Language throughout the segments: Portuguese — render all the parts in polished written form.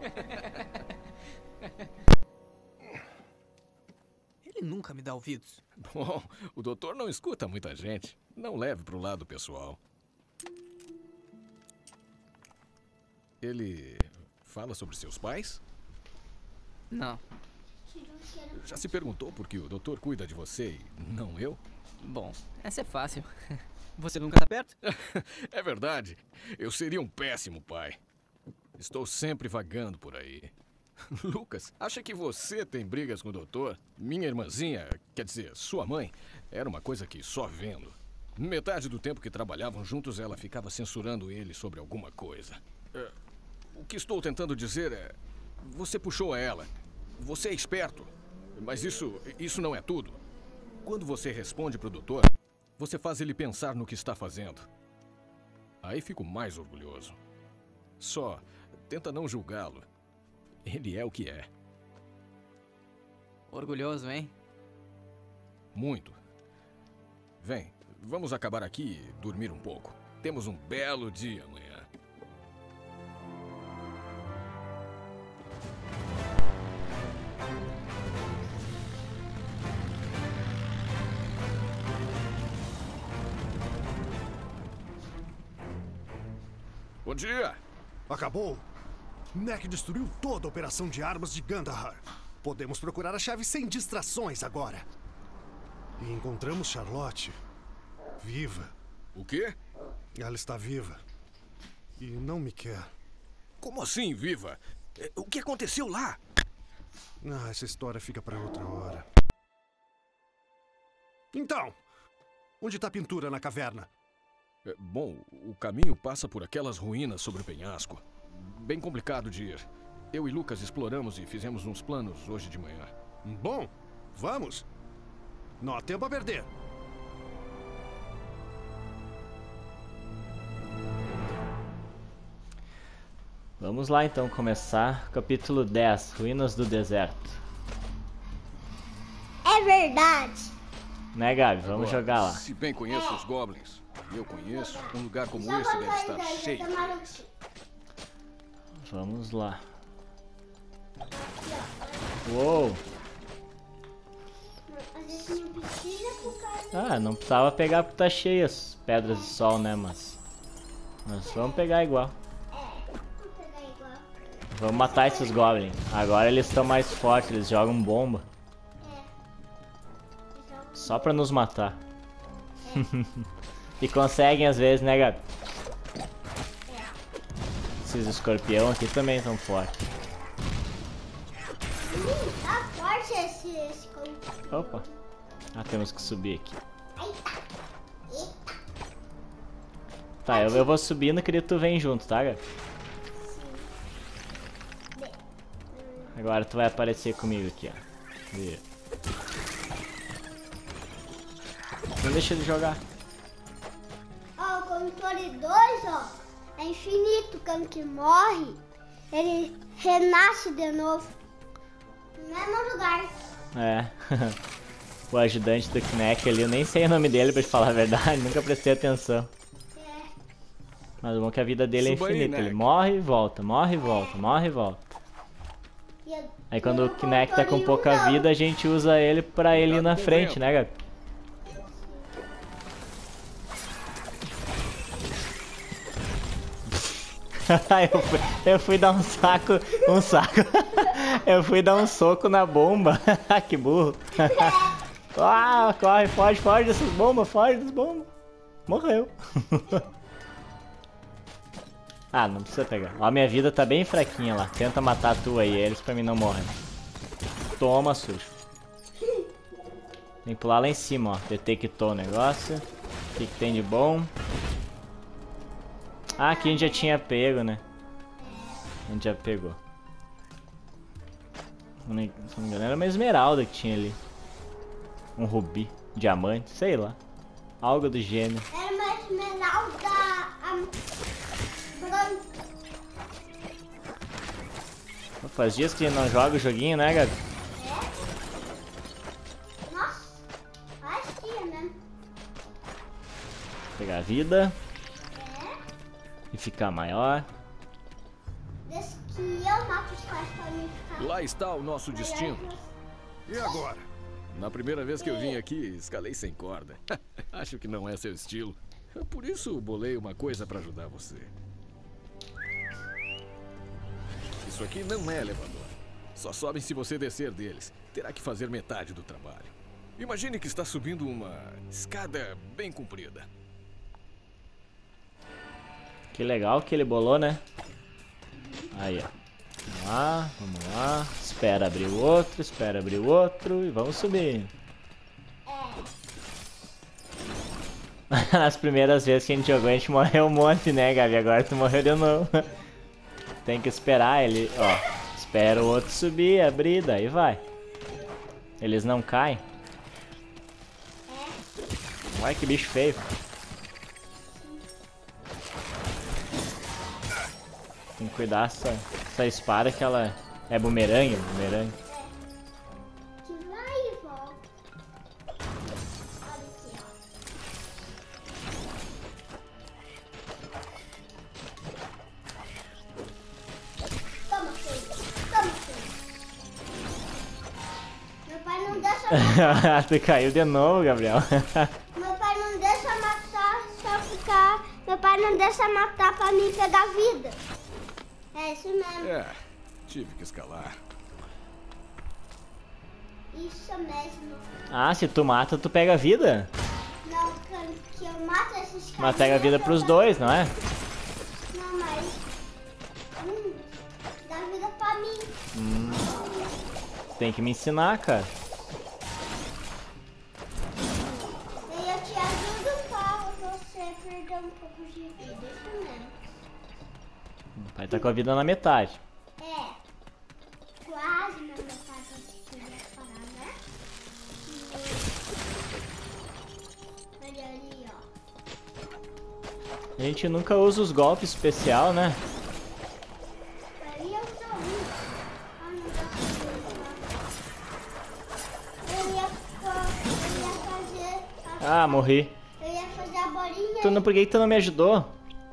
Ele nunca me dá ouvidos. Bom, o doutor não escuta muita gente. Não leve pro lado pessoal. Ele fala sobre seus pais? Não. Já se perguntou por que o doutor cuida de você e não eu? Bom, essa é fácil. Você nunca tá perto? É verdade. Eu seria um péssimo pai. Estou sempre vagando por aí. Lucas, acha que você tem brigas com o doutor? Minha irmãzinha, quer dizer, sua mãe, era uma coisa que só vendo. Metade do tempo que trabalhavam juntos, ela ficava censurando ele sobre alguma coisa. O que estou tentando dizer é... Você puxou a ela. Você é esperto. Mas isso não é tudo. Quando você responde pro doutor, você faz ele pensar no que está fazendo. Aí fico mais orgulhoso. Só tenta não julgá-lo. Ele é o que é. Orgulhoso, hein? Muito. Vem, vamos acabar aqui e dormir um pouco. Temos um belo dia amanhã. Bom dia! Acabou? Neck destruiu toda a operação de armas de Gandahar. Podemos procurar a chave sem distrações agora. E encontramos Charlotte. Viva. O quê? Ela está viva. E não me quer. Como assim, viva? O que aconteceu lá? Ah, essa história fica para outra hora. Então, onde está a pintura na caverna? Bom, o caminho passa por aquelas ruínas sobre o penhasco. Bem complicado de ir. Eu e Lucas exploramos e fizemos uns planos hoje de manhã. Bom, vamos. Não há tempo a perder. Vamos lá então começar. Capítulo 10, Ruínas do Deserto. É verdade. Né, Gabi? Vamos jogar lá. Se bem conheço os goblins, e eu conheço, um lugar como esse deve estar cheio deles. Vamos lá. Uou! Ah, não precisava pegar porque tá cheio as pedras de sol, né? Mas vamos pegar igual. Vamos matar esses goblins. Agora eles estão mais fortes, eles jogam bomba. Só pra nos matar. E conseguem às vezes, né, Gabi? Esses escorpião aqui também estão fortes. Tá forte esse escorpião. Opa. Ah, temos que subir aqui. Tá, eu vou subindo, queria que tu vem junto, tá, Gabi? Agora tu vai aparecer comigo aqui, ó. Vira. Não deixa ele jogar. Ó, o controle 2, ó, é infinito. Quando que morre, ele renasce de novo. No mesmo lugar. É. O ajudante do Kinect ali, eu nem sei o nome dele pra te falar a verdade, nunca prestei atenção. É. Mas o bom é que a vida dele é Suba aí, infinita, ele Neck. morre e volta, morre e volta, morre e volta. Aí quando o Kinect tá com pouca vida, a gente usa ele pra ele ir na frente, né, Gabi? eu fui dar um saco. Eu fui dar um soco na bomba. Que burro. Ah, corre, foge dessas bombas, foge das bombas. Morreu. Ah, não precisa pegar. Ó, minha vida tá bem fraquinha lá. Tenta matar tu aí, eles pra mim não morrem. Toma, sujo. Tem que pular lá em cima, ó. Detectou o negócio. O que tem de bom? Ah, aqui a gente já tinha pego, né? A gente já pegou. Se não me engano, era uma esmeralda que tinha ali. Um rubi, diamante, sei lá. Algo do gênero. Era uma esmeralda branca. Faz dias que não joga o joguinho, né, Gabi? É? Nossa, acho que é mesmo. Pegar a vida É? e ficar maior. Desse que eu mato os pais pra mim ficar. Lá está o nosso destino. E agora? Na primeira vez que eu vim aqui, escalei sem corda. Acho que não é seu estilo. Por isso, bolei uma coisa para ajudar você. Isso aqui não é elevador. Só sobem se você descer deles. Terá que fazer metade do trabalho. Imagine que está subindo uma escada bem comprida. Que legal que ele bolou, né? Aí, ó. Vamos lá. Espera abrir o outro e vamos subir. Nas primeiras vezes que a gente jogou, a gente morreu um monte, né, Gabi? Agora tu morreu de novo. Tem que esperar ele, ó. Espera o outro subir, abrir, daí vai. Eles não caem. Olha que bicho feio. Tem que cuidar essa espada que ela é bumerangue. Que vai e volta. Olha aqui, ó. Toma, filho. Meu pai não deixa Tu caiu de novo, Gabriel. Meu pai não deixa matar, só ficar. Meu pai não deixa matar pra mim pegar vida. É isso mesmo. É, tive que escalar. Isso mesmo. Ah, se tu mata, tu pega a vida. Não, que eu mato esses caras. Mas pega a vida pros dois, não é? Não, mas. Dá vida pra mim. Tem que me ensinar, cara. E eu te ajudo pra você perder um pouco de vida. Isso mesmo. O pai tá com a vida na metade. É. Quase na metade que eu ia parar, né? Olha ali, ó. A gente nunca usa os golpes especial, né? Aí eu só um. Ah, não dá pra eu ia fazer. Ah, morri. Eu ia fazer a bolinha. Por que tu não me ajudou?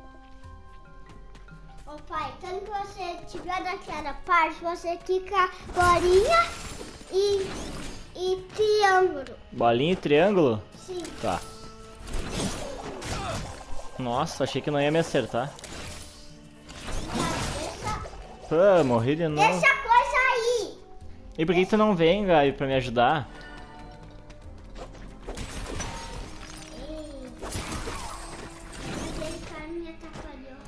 Ô pai, quando você tiver naquela parte, você clica bolinha e triângulo. Bolinha e triângulo? Sim. Tá. Nossa, achei que não ia me acertar. Pô, morri de novo. Deixa a coisa aí. E por que tu não vem, Gabi, pra me ajudar? Aquele cara me atrapalhou.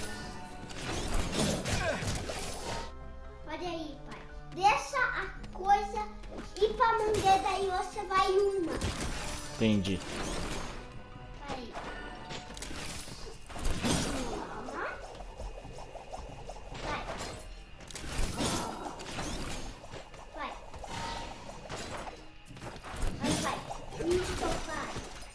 Olha aí, pai. Deixa a coisa ir pra mangueira, daí você vai uma. Entendi. Aí. Vai. Vai. Vai. Isso, pai.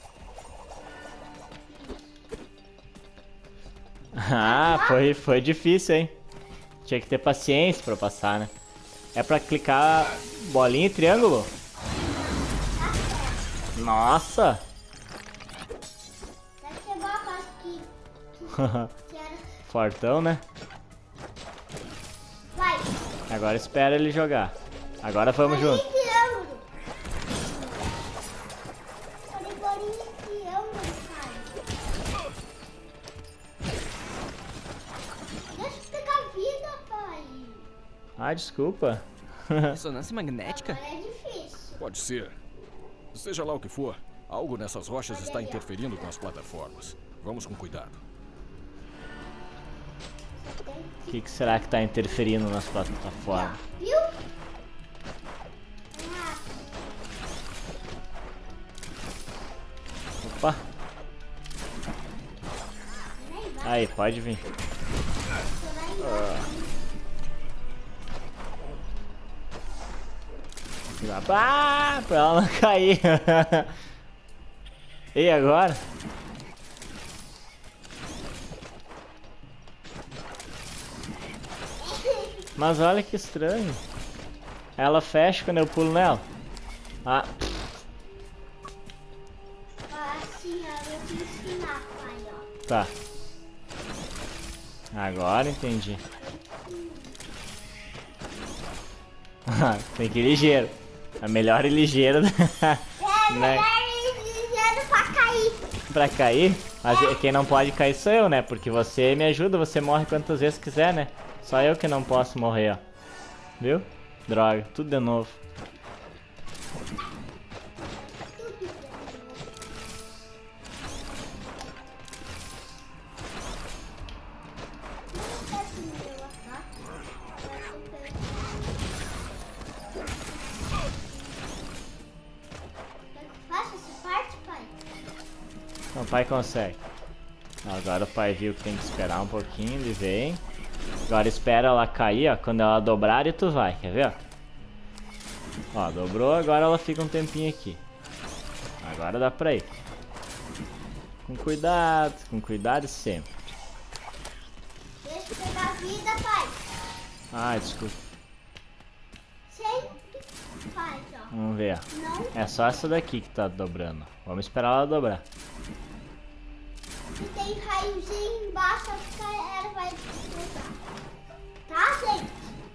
Ah, foi difícil, hein? Tinha que ter paciência pra passar, né? É pra clicar bolinha e triângulo? Nossa! Deve ser boa a parte que era. Fortão, né? Vai. Agora espera ele jogar. Agora vamos Bolinha junto. e triângulo. Falei bolinha e triângulo, pai. Deixa eu pegar vida, pai. Ah, desculpa. Ressonância magnética? Agora é difícil. Pode ser. Seja lá o que for, algo nessas rochas está interferindo com as plataformas. Vamos com cuidado. O que será que tá interferindo nas plataformas? Viu? Ah, Opa! nem vai. Aí, pode vir. Você vai embora. Ah, pra ela não cair. E agora? Mas olha que estranho. Ela fecha quando eu pulo nela. Ah, Assim, ó, eu vou te ensinar, pai, ó. tá. Agora entendi. Tem que ir ligeiro. A melhor ir ligeiro. É, Né? melhor ir ligeiro pra cair. Pra cair? Mas quem não pode cair sou eu, né? Porque você me ajuda, você morre quantas vezes quiser, né? Só eu que não posso morrer, ó. Viu? Droga, tudo de novo. Faça essa parte, pai. Não, o pai consegue. Agora o pai viu que tem que esperar um pouquinho, ele vem. Agora espera ela cair, ó. Quando ela dobrar, e tu vai, quer ver, ó? Ó, dobrou, agora ela fica um tempinho aqui. Agora dá pra ir. Com cuidado sempre. Deixa eu pegar a vida, pai. Ai, desculpa. Sempre faz, ó. Vamos ver, ó. Não. É só essa daqui que tá dobrando. Vamos esperar ela dobrar. Se tem raiozinho embaixo, acho que ela vai explodir. Tá, gente?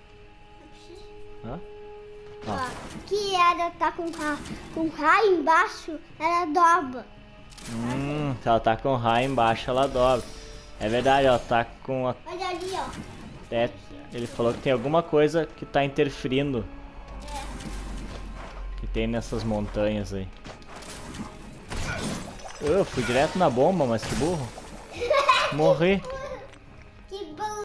Hã? Ó, que ela tá com raio embaixo, ela dobra. Se ela tá com raio embaixo, ela dobra. É verdade, ela tá com a... Olha ali, ó. Ele falou que tem alguma coisa que tá interferindo. Que tem nessas montanhas aí. Eu fui direto na bomba, mas que burro. Morri. Que bom.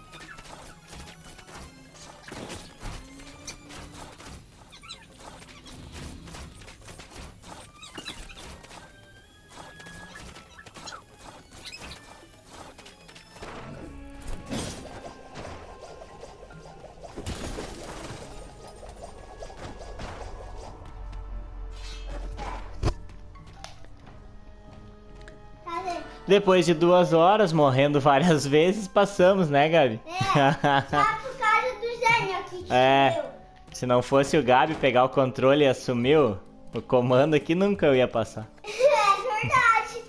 Tá, gente? Depois de 2 horas, morrendo várias vezes, passamos, né, Gabi? Só por causa do gênio aqui que É. sumiu. Se não fosse o Gabi pegar o controle e assumir o comando aqui, nunca eu ia passar. É verdade.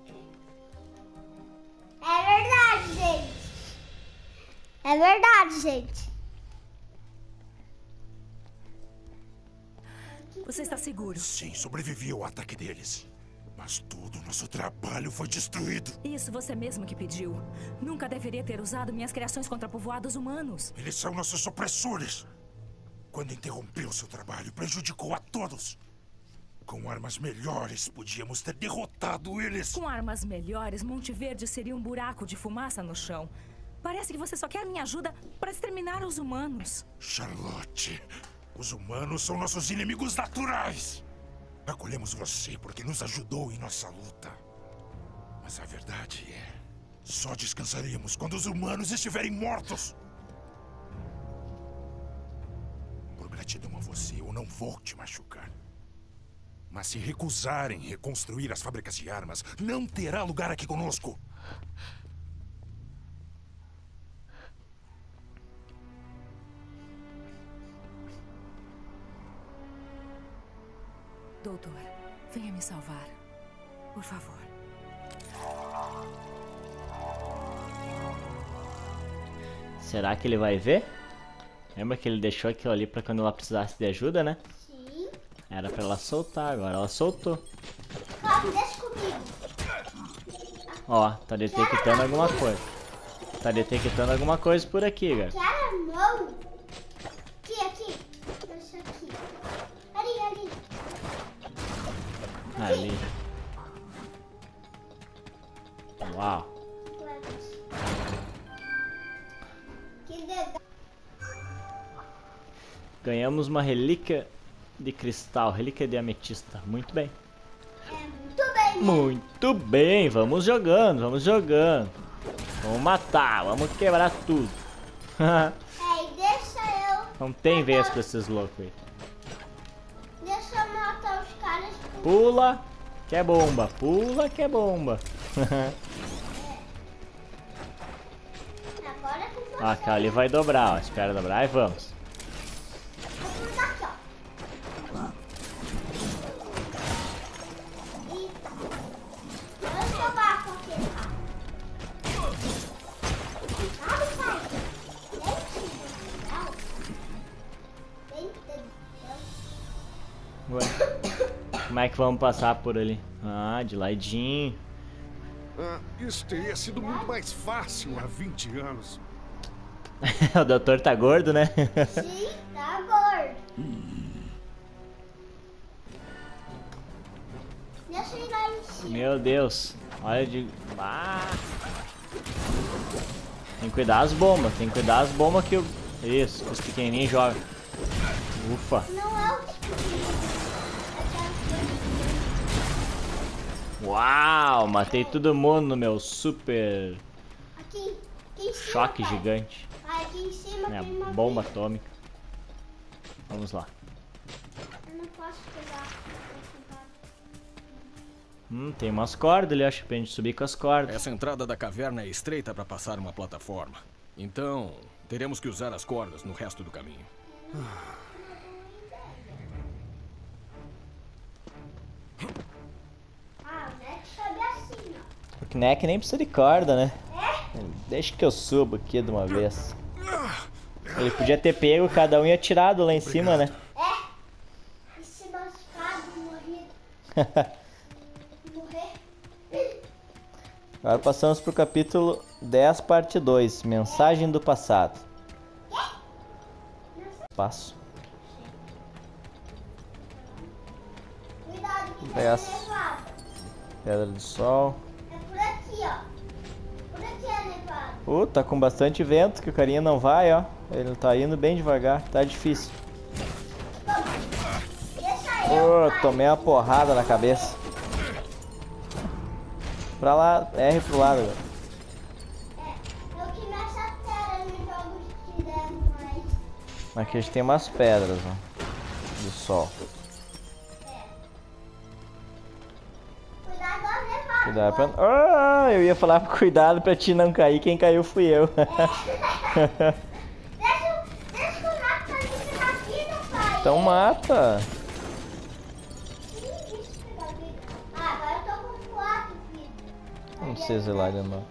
É verdade, gente. É verdade, gente. Você está seguro? Sim, sobrevivi ao ataque deles. Mas todo o nosso trabalho foi destruído. Isso você mesmo que pediu. Nunca deveria ter usado minhas criações contra povoados humanos. Eles são nossos supressores. Quando interrompeu seu trabalho, prejudicou a todos. Com armas melhores, podíamos ter derrotado eles. Com armas melhores, Monte Verde seria um buraco de fumaça no chão. Parece que você só quer minha ajuda para exterminar os humanos. Charlotte, os humanos são nossos inimigos naturais. Acolhemos você porque nos ajudou em nossa luta. Mas a verdade é, só descansaremos quando os humanos estiverem mortos. Por gratidão a você, eu não vou te machucar. Mas se recusarem reconstruir as fábricas de armas, não terá lugar aqui conosco. Doutor, venha me salvar. Por favor. Será que ele vai ver? Lembra que ele deixou aquilo ali pra quando ela precisasse de ajuda, né? Sim. Era pra ela soltar, agora ela soltou. Papi, deixa comigo. Ó, tá detectando alguma coisa. Tá detectando alguma coisa por aqui, cara. Quero a mão. Aqui. Deixa aqui. Ali. Ali. Uau. Que legal. Ganhamos uma relíquia de cristal, relíquia de ametista. Muito bem. É muito bem. Muito bem, vamos jogando, vamos jogando. Vamos matar, vamos quebrar tudo. E deixa eu... Não tem vez pra esses loucos aí. Deixa eu matar os caras. Pula, que é bomba, pula, que é bomba. Agora é com você. Ó, aquela ali vai dobrar, ó. Espera dobrar e vamos. Vou por daqui, ó. Deixa eu lá com aquele. Sabe, pai? Como é que vamos passar por ali? Ah, de ladinho. Isso teria sido muito mais fácil há 20 anos. O doutor tá gordo, né? Sim, tá gordo. Deixa eu ir lá em cima. Meu Deus. Olha de... Ah. Tem que cuidar as bombas. Tem que cuidar as bombas que o... Isso, que os pequenininhos jogam. Ufa. Não é o tipo Uau, matei todo mundo no meu super aqui em cima, choque pai. gigante. Pai, aqui em cima É, tem uma bomba vida. atômica. Vamos lá. Eu não posso pegar. Tem umas cordas ali, acho, pra gente subir com as cordas. Essa entrada da caverna é estreita para passar uma plataforma. Então, teremos que usar as cordas no resto do caminho. Ah, o Neck sobe assim, ó. O Knack nem precisa de corda, né? Deixa que eu subo aqui de uma vez. Ele podia ter pego, cada um e atirado lá em cima, né? E se machucado, morrido. Morrer. Agora passamos pro capítulo 10, parte 2. Mensagem do passado. Passo. Cuidado que Pegar tem as- nevado. Pedra do sol. É por aqui, ó. Por aqui é nevado. Tá com bastante vento que o carinha não vai, ó. Ele tá indo bem devagar, tá difícil. Deixa eu, pai. Tomei uma porrada na cabeça. Pra lá, R pro lado agora. É o que mexe a terra nos jogos que deram mais. Aqui a gente tem umas pedras, ó. Do sol. Cuidado ao nevado. Cuidado pra... eu ia falar cuidado pra ti não cair, quem caiu fui eu. Deixa o Nato fazer na vida, pai. Então mata. Ih, deixa eu pegar a vida. Ah, agora eu tô com 4 vidas. Não precisa ir lá de novo.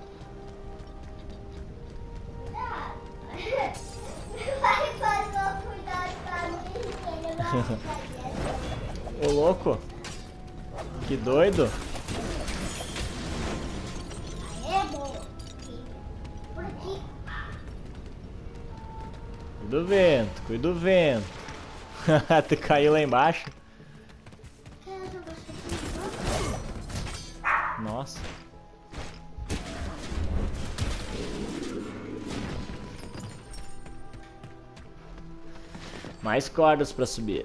Cuidado. Vai fazer o cuidado pra mim, que ele vai fazer. Ô louco. Que doido. É bom. Por aqui. Cuida do vento, cuida do vento. Tu caiu lá embaixo? Quer jogar isso aqui? Nossa. Mais cordas pra subir.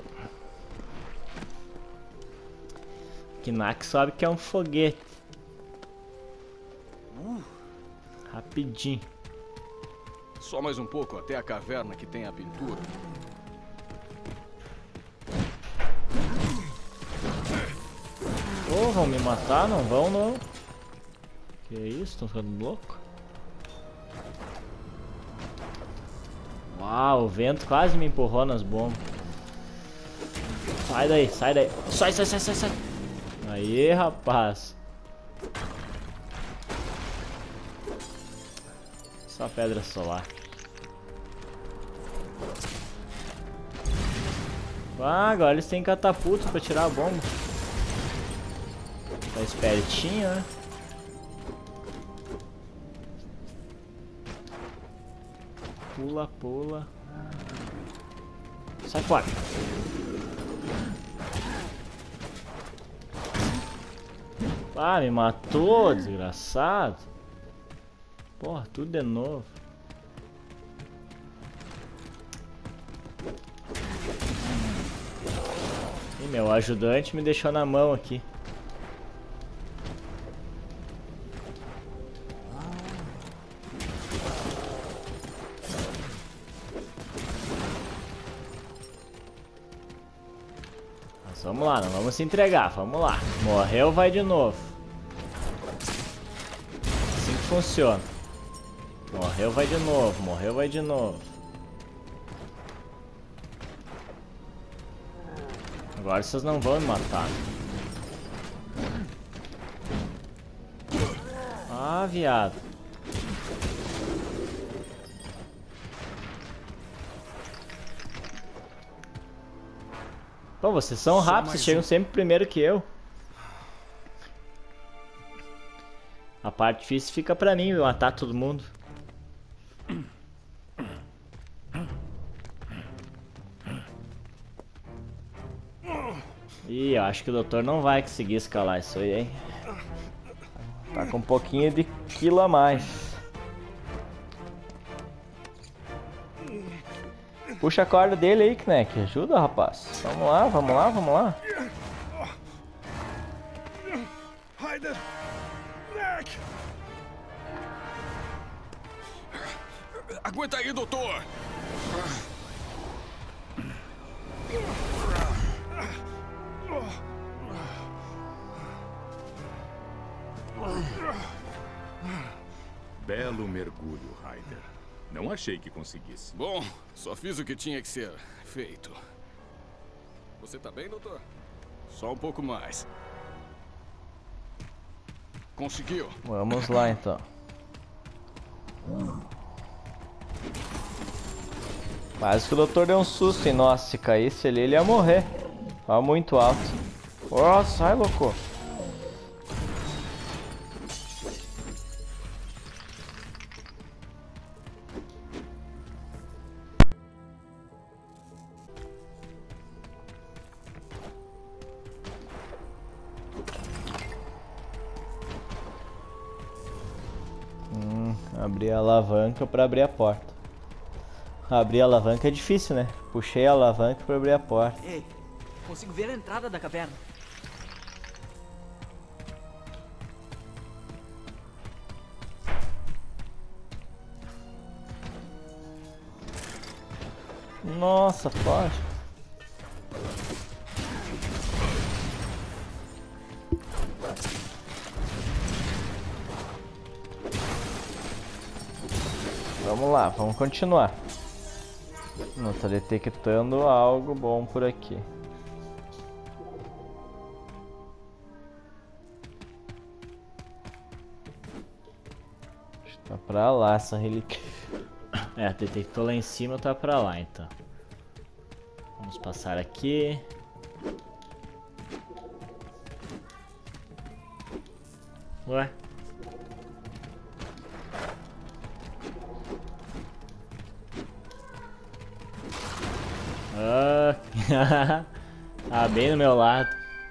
Knack sobe que é um foguete. Rapidinho. Só mais um pouco até a caverna que tem a pintura. Vão me matar? Não vão, não. Que isso? Estão ficando louco? Uau, o vento quase me empurrou nas bombas. Sai daí, sai daí. Sai, sai, sai, sai, sai. Aí, rapaz. Só pedra solar. Ah, agora eles têm catapulta pra tirar a bomba. Tá espertinho, né? Pula, pula. Sai fora. Ah, me matou, desgraçado. Porra, tudo de novo. E meu ajudante me deixou na mão aqui. Mas vamos lá, não vamos se entregar, vamos lá. Morreu, vai de novo. Assim que funciona. Morreu, vai de novo, morreu, vai de novo. Agora vocês não vão me matar. Ah, viado. Pô, vocês são rápidos, vocês chegam sempre primeiro que eu. A parte difícil fica pra mim, matar todo mundo. Ih, eu acho que o doutor não vai conseguir escalar isso aí, hein? Tá com um pouquinho de quilo a mais. Puxa a corda dele aí, Kneck. Ajuda, rapaz. Vamos lá, vamos lá, vamos lá. Ryder! Neck! Aguenta aí, doutor! Belo mergulho, Ryder. Não achei que conseguisse. Bom, só fiz o que tinha que ser feito. Você tá bem, doutor? Só um pouco mais. Conseguiu. Vamos lá, então. Quase que o doutor deu um susto em nós. Se caísse ali, ele ia morrer. Tava muito alto. Oh, sai, louco. Abrir a alavanca para abrir a porta. Abrir a alavanca é difícil, né? Puxei a alavanca para abrir a porta. Ei, consigo ver a entrada da caverna. Nossa, foge. Vamos lá, vamos continuar. Não tá detectando algo bom por aqui. Tá pra lá essa relíquia. É, detectou lá em cima, tá pra lá então. Vamos passar aqui. Ué? Ah, bem no meu lado.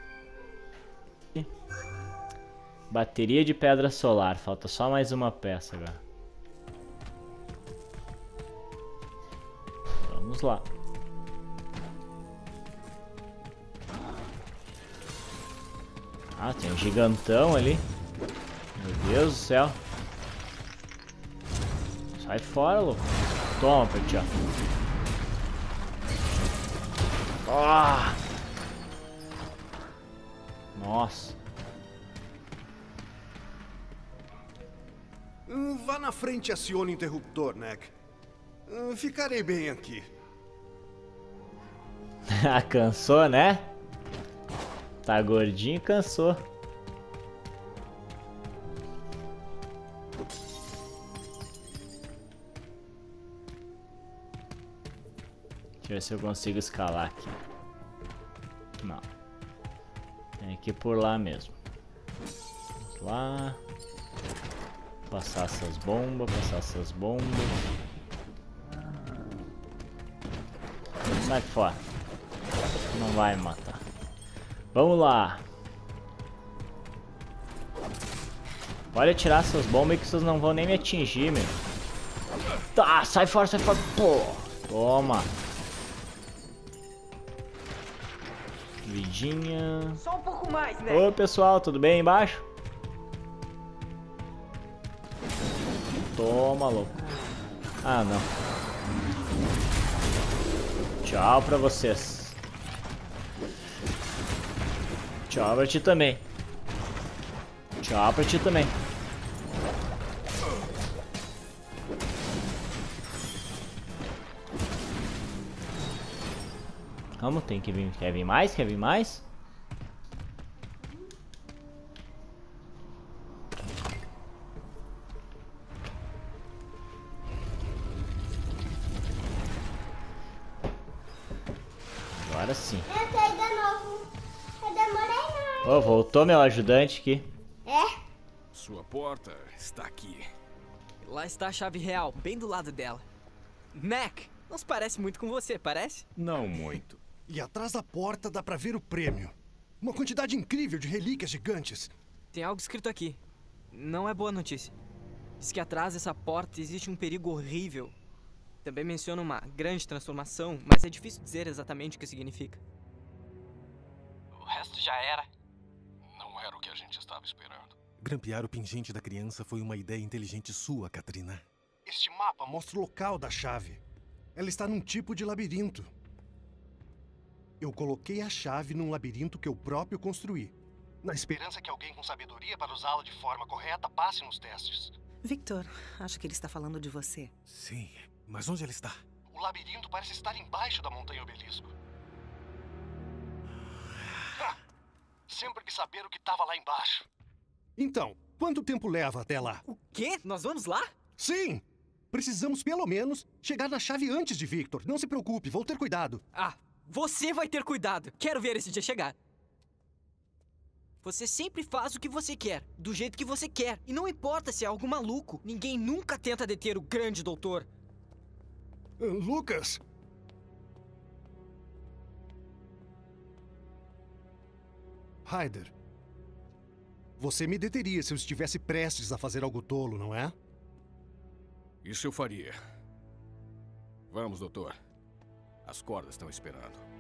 Bateria de pedra solar. Falta só mais uma peça agora. Vamos lá. Ah, tem um gigantão ali. Meu Deus do céu. Sai fora, louco. Toma, Petiá. Ah! Nossa. Vá na frente e acione o interruptor, Neck. Ficarei bem aqui. Cansou, né? Tá gordinho e cansou. Deixa eu ver se eu consigo escalar aqui. Não. Tem que ir por lá mesmo. Vamos lá. Passar essas bombas, passar essas bombas. Sai fora. Não vai me matar. Vamos lá. Pode atirar essas bombas que vocês não vão nem me atingir, meu. Tá, sai fora, sai fora. Pô, toma. Vidinha. Só um pouco mais, né? Oi, pessoal, tudo bem embaixo? Toma, louco. Ah, não. Tchau pra vocês. Tchau pra ti também. Tchau pra ti também. Vamos, tem que vir. Quer vir mais? Quer vir mais? Agora Agora sim. Entrei de novo. Eu demorei mais. Ô, voltou meu ajudante aqui. É? Sua porta está aqui. Lá está a chave real, bem do lado dela. Mac, não se parece muito com você, parece? Não muito. E atrás da porta dá pra ver o prêmio. Uma quantidade incrível de relíquias gigantes. Tem algo escrito aqui. Não é boa notícia. Diz que atrás dessa porta existe um perigo horrível. Também menciona uma grande transformação, mas é difícil dizer exatamente o que significa. O resto já era. Não era o que a gente estava esperando. Grampear o pingente da criança foi uma ideia inteligente sua, Katrina. Este mapa mostra o local da chave. Ela está num tipo de labirinto. Eu coloquei a chave num labirinto que eu próprio construí, na esperança que alguém com sabedoria para usá-la de forma correta passe nos testes. Victor, acho que ele está falando de você. Sim, mas onde ela está? O labirinto parece estar embaixo da montanha obelisco. Sempre quis saber o que estava lá embaixo. Então, quanto tempo leva até lá? O quê? Nós vamos lá? Sim! Precisamos, pelo menos, chegar na chave antes de Victor. Não se preocupe, vou ter cuidado. Ah, você vai ter cuidado. Quero ver esse dia chegar. Você sempre faz o que você quer, do jeito que você quer. E não importa se é algo maluco. Ninguém nunca tenta deter o grande doutor. Lucas! Ryder, você me deteria se eu estivesse prestes a fazer algo tolo, não é? Isso eu faria. Vamos, doutor. As cordas estão esperando.